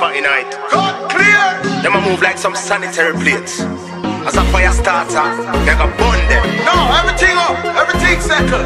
party night. Cut clear. Them a move like some sanitary plates. As a fire starter, they got burn them. No, everything up, everything settled.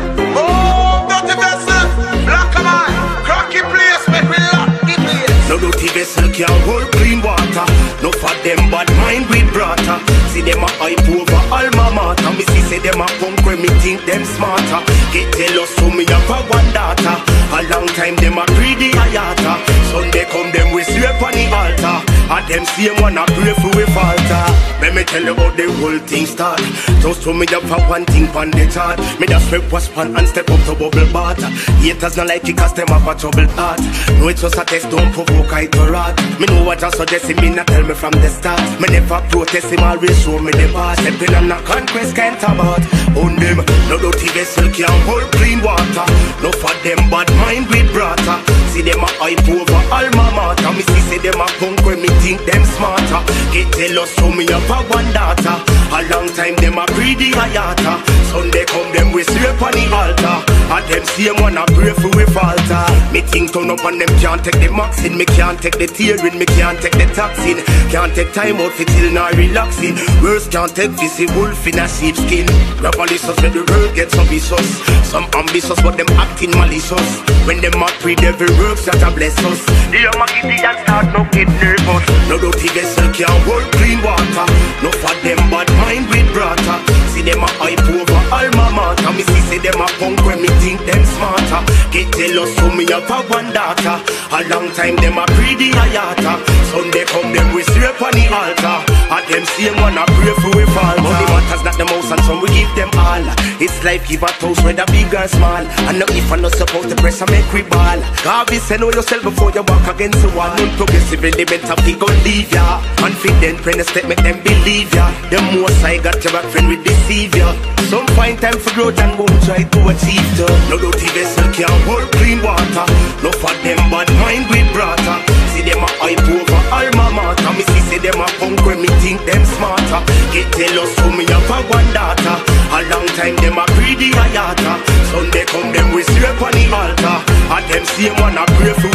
Oh, dirty vessel, black and white, cracky place, make me lock the place. No dirty vessel can't hold clean water. No for them bad mind with brata. See them a hype over alma mater. Me see say them a punk when me think them smarter. Get jealous so me have a one daughter. A long time them a greedy ayata. Sunday come them we sweep on the altar. And them same one a pray for we falter. Let me tell you how the whole thing start. Just to me up for one thing on the chart. Me just sweep was pan and step up to bubble bath. Haters not like it cause them have a troubled heart. No it's just a test, don't provoke I to rot. Me know what I suggest him, me not tell me from the start. Me never protest him, always show me the past. Stepping on a conquest can't about. On them, no dirty vessel can't hold clean water. No for them bad mind with brata. See them a hype over alma mater. Me see say them a punk when me think them smarter. Get jealous so me have a one daughter. A long time them a greedy ayata. Sunday come them we sweep on the altar. And them same one a pray for we falter. Me think turn up and them can't take the max in. Me can't take the tearing, me can't take the taxing. Can't take time out for till now relaxing. Worse can't take this wolf in a sheepskin. Revolutions when the world gets so vicious. Some ambitious but them acting malicious. When them a pre devil works that a bless us. The young Gideon start no get nervous. No dirty vessel can't hold clean water. No for them bad mind with brata. See them a hype over alma mater. Me see say them a punk when me think them smarter. Get jealous so me have a one daughter. A long time them a greedy ayata. Sunday come them we sweep on the altar. And them same one a pray for we fall. Money matters not the most and some we give them all. It's life give a toast whether big or small. And now if I not supposed to press I make we ball. Garvey say know yourself before you walk against the wall. Non-progressive element of the gon' leave ya. Confident when the step make them believe ya. The most I got your back friend with deceive ya. Some find time for growth and won't try to achieve though. No dirty vessel can't hold clean water. No for them bad mind with brata. See them a hype over alma mater. Me see say them a punk when me think them smarter. Get jealous so me have a one daughter. A long time them a greedy ayata. Sunday come them we sweep on the altar. And them same one a pray for